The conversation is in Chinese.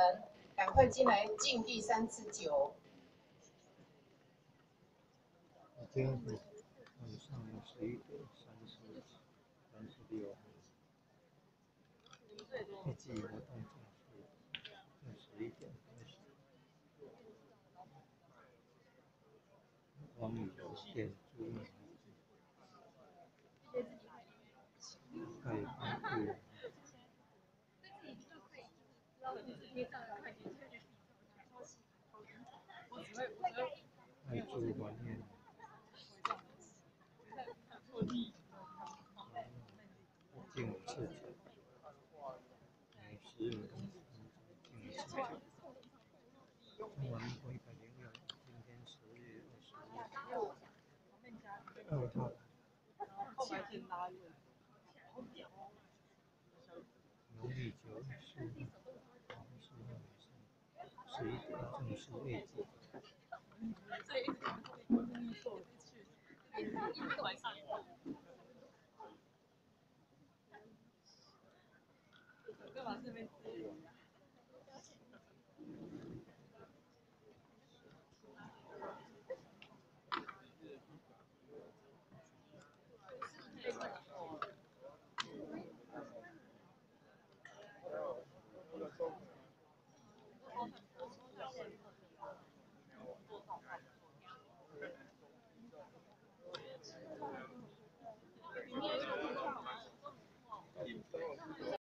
赶快进来进第3次酒。 今天晚上11:36，预计活动总数21:30。网友点注意可以关注爱猪观念。进赤脚，每10人进赤脚。中华民国106，今天10月22号。农历9月15日11点正式阅记。 干嘛这边资源？